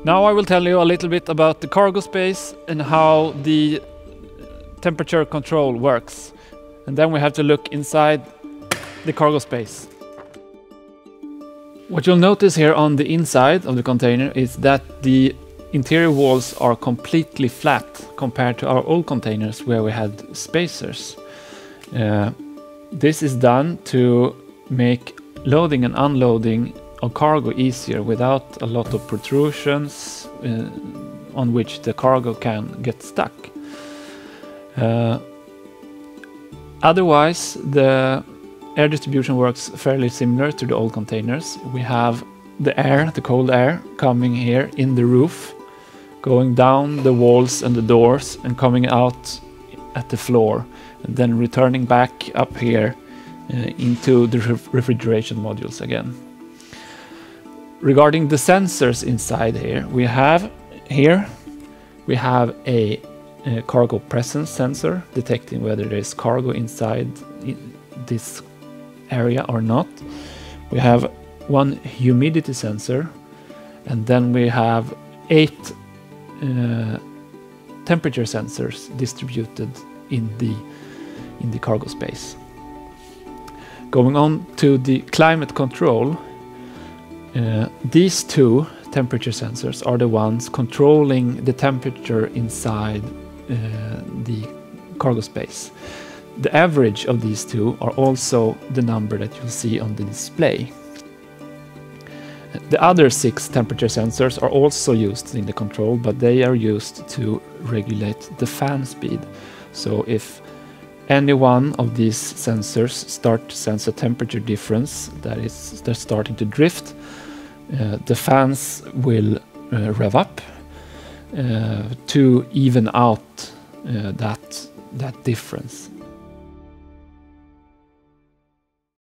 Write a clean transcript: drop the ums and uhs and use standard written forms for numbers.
Now I will tell you a little bit about the cargo space and how the temperature control works. And then we have to look inside the cargo space. What you'll notice here on the inside of the container is that the interior walls are completely flat compared to our old containers where we had spacers. This is done to make loading and unloading of cargo easier without a lot of protrusions on which the cargo can get stuck. Otherwise, the air distribution works fairly similar to the old containers. We have the air, the cold air, coming here in the roof, going down the walls and the doors and coming out at the floor, and then returning back up here into the refrigeration modules again. Regarding the sensors inside here, we have a cargo presence sensor detecting whether there is cargo inside this area or not. We have one humidity sensor, and then we have 8 temperature sensors distributed in the cargo space. Going on to the climate control, these 2 temperature sensors are the ones controlling the temperature inside the cargo space. The average of these 2 are also the number that you'll see on the display. The other 6 temperature sensors are also used in the control, but they are used to regulate the fan speed. So if any one of these sensors start to sense a temperature difference, that is, they're starting to drift, the fans will rev up to even out that difference.